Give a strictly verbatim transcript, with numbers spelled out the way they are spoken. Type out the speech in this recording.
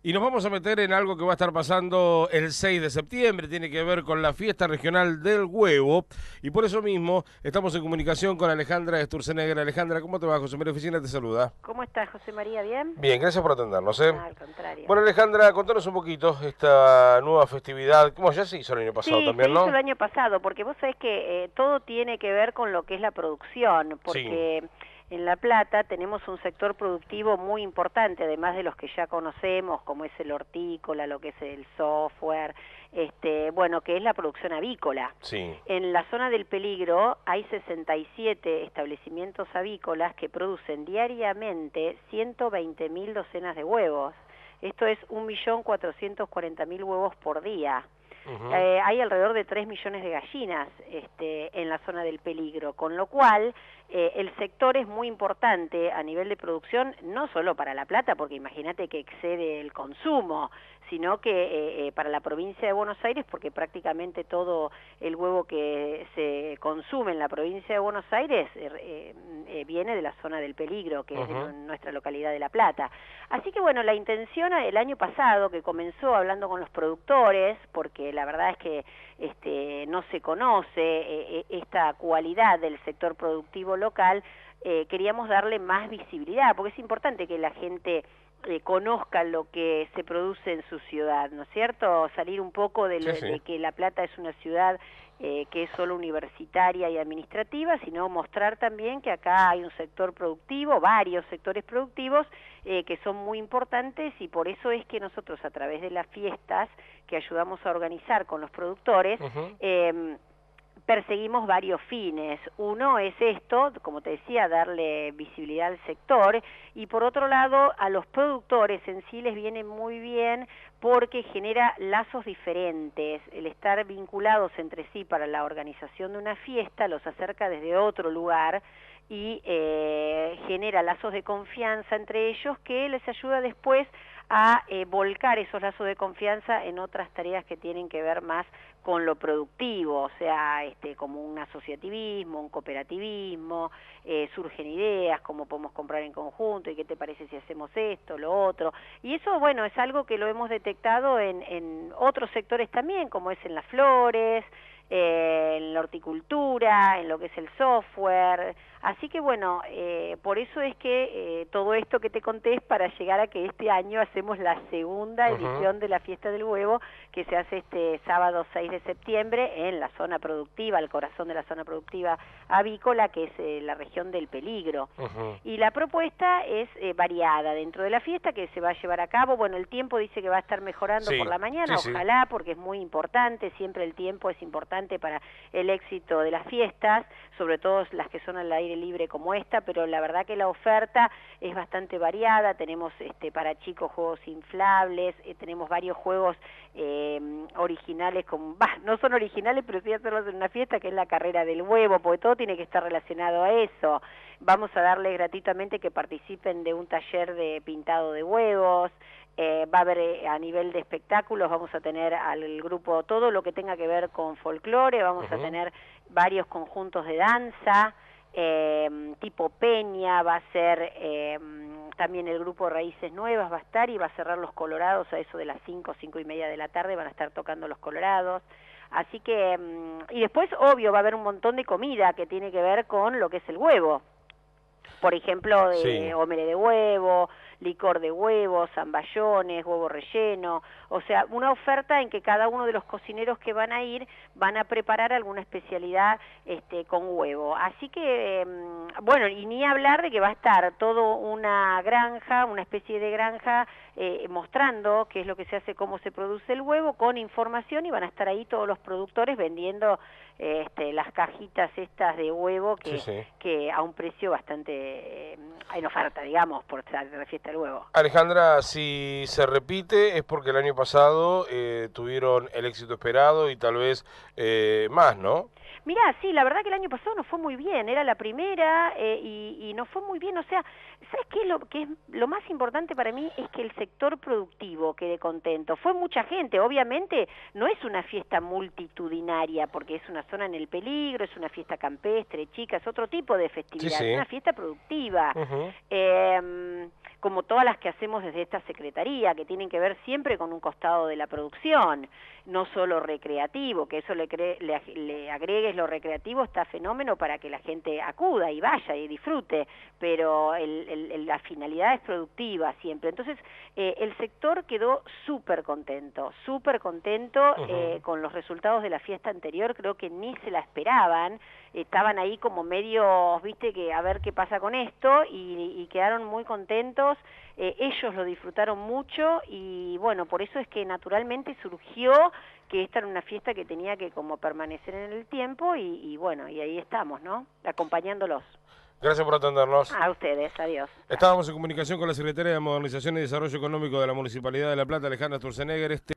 Y nos vamos a meter en algo que va a estar pasando el seis de septiembre, tiene que ver con la fiesta regional del huevo, y por eso mismo estamos en comunicación con Alejandra Sturzenegger. Alejandra, ¿cómo te va? José María Oficina te saluda. ¿Cómo estás, José María? ¿Bien? Bien, gracias por atendernos, ¿eh? Ah, al contrario. Bueno, Alejandra, contanos un poquito esta nueva festividad, como ya se hizo el año pasado Sí, se también, hizo el ¿no? año pasado, porque vos sabés que eh, todo tiene que ver con lo que es la producción, Sí. porque en La Plata tenemos un sector productivo muy importante, además de los que ya conocemos, como es el hortícola, lo que es el software, este, bueno, que es la producción avícola. Sí. En la zona del peligro hay sesenta y siete establecimientos avícolas que producen diariamente ciento veinte mil docenas de huevos. Esto es un millón cuatrocientos cuarenta mil huevos por día. Uh-huh. Eh, hay alrededor de tres millones de gallinas este, en la zona del peligro, con lo cual eh, el sector es muy importante a nivel de producción, no solo para La Plata, porque imagínate que excede el consumo, sino que eh, eh, para la provincia de Buenos Aires, porque prácticamente todo el huevo que se consume en la provincia de Buenos Aires eh, eh, viene de la zona del peligro, que uh-huh. es de nuestra localidad de La Plata. Así que bueno, la intención el año pasado, que comenzó hablando con los productores, porque la verdad es que este, no se conoce eh, esta cualidad del sector productivo local, eh, queríamos darle más visibilidad, porque es importante que la gente eh, conozca lo que se produce en su ciudad, ¿no es cierto? Salir un poco de, Sí, sí. de que La Plata es una ciudad eh, que es solo universitaria y administrativa, sino mostrar también que acá hay un sector productivo, varios sectores productivos, eh, que son muy importantes, y por eso es que nosotros a través de las fiestas que ayudamos a organizar con los productores, uh-huh. eh, perseguimos varios fines. Uno es esto, como te decía, darle visibilidad al sector, y por otro lado a los productores en sí les viene muy bien porque genera lazos diferentes. El estar vinculados entre sí para la organización de una fiesta los acerca desde otro lugar y eh, genera lazos de confianza entre ellos que les ayuda después a eh, volcar esos lazos de confianza en otras tareas que tienen que ver más con lo productivo, o sea, este, como un asociativismo, un cooperativismo, eh, surgen ideas, cómo podemos comprar en conjunto y qué te parece si hacemos esto, lo otro, y eso, bueno, es algo que lo hemos detectado en, en otros sectores también, como es en las flores, eh, en la horticultura, en lo que es el software, así que bueno, eh, por eso es que eh, todo esto que te conté es para llegar a que este año hacemos la segunda uh-huh. edición de la Fiesta del Huevo, que se hace este sábado seis de septiembre en la zona productiva, el corazón de la zona productiva avícola, que es eh, la región del peligro. Uh-huh. Y la propuesta es eh, variada dentro de la fiesta que se va a llevar a cabo. Bueno, el tiempo dice que va a estar mejorando sí, por la mañana, sí, ojalá, sí. porque es muy importante, siempre el tiempo es importante para el éxito de las fiestas, sobre todo las que son al aire libre como esta, pero la verdad que la oferta es bastante variada. Tenemos este, para chicos juegos inflables, eh, tenemos varios juegos eh, originales, con, bah, no son originales, pero sí hacerlos en una fiesta, que es la carrera del huevo, porque todo tiene que estar relacionado a eso. Vamos a darles gratuitamente que participen de un taller de pintado de huevos. Eh, va a haber eh, a nivel de espectáculos, vamos a tener al grupo todo lo que tenga que ver con folclore, vamos uh-huh. a tener varios conjuntos de danza, eh, tipo peña, va a ser eh, también el grupo Raíces Nuevas va a estar, y va a cerrar los Colorados a eso de las cinco, cinco y media de la tarde, van a estar tocando los Colorados. Así que, y después obvio va a haber un montón de comida que tiene que ver con lo que es el huevo. Por ejemplo, sí. eh, omelette de huevo, licor de huevo, zamballones, huevo relleno, o sea, una oferta en que cada uno de los cocineros que van a ir van a preparar alguna especialidad este, con huevo. Así que, eh, bueno, y ni hablar de que va a estar todo una granja, una especie de granja, eh, mostrando qué es lo que se hace, cómo se produce el huevo, con información, y van a estar ahí todos los productores vendiendo eh, este, las cajitas estas de huevo que, sí, sí. que a un precio bastante eh, en oferta, digamos, por la fiesta del huevo. Alejandra, si se repite es porque el año pasado eh, tuvieron el éxito esperado y tal vez eh, más, ¿no? Mirá, sí, la verdad que el año pasado nos fue muy bien, era la primera eh, y, y nos fue muy bien, o sea, ¿sabes qué? Lo que es lo más importante para mí es que el sector productivo quede contento. Fue mucha gente, obviamente no es una fiesta multitudinaria porque es una zona en el peligro, es una fiesta campestre, chica, es otro tipo de festividad, Sí, sí. es una fiesta productiva. Uh-huh. eh, como todas las que hacemos desde esta Secretaría, que tienen que ver siempre con un costado de la producción, no solo recreativo, que eso le, cre le, le agregues lo recreativo, está fenómeno para que la gente acuda y vaya y disfrute, pero el, el, la finalidad es productiva siempre. Entonces, eh, el sector quedó súper contento, súper contento uh-huh. eh, con los resultados de la fiesta anterior, creo que ni se la esperaban, estaban ahí como medio, viste, que a ver qué pasa con esto, y, y quedaron muy contentos, eh, ellos lo disfrutaron mucho, y bueno, por eso es que naturalmente surgió que esta era una fiesta que tenía que como permanecer en el tiempo, y, y bueno, y ahí estamos, ¿no?, acompañándolos. Gracias por atendernos. A ustedes, adiós. Estábamos en comunicación con la Secretaria de Modernización y Desarrollo Económico de la Municipalidad de La Plata, Alejandra Sturzenegger. Este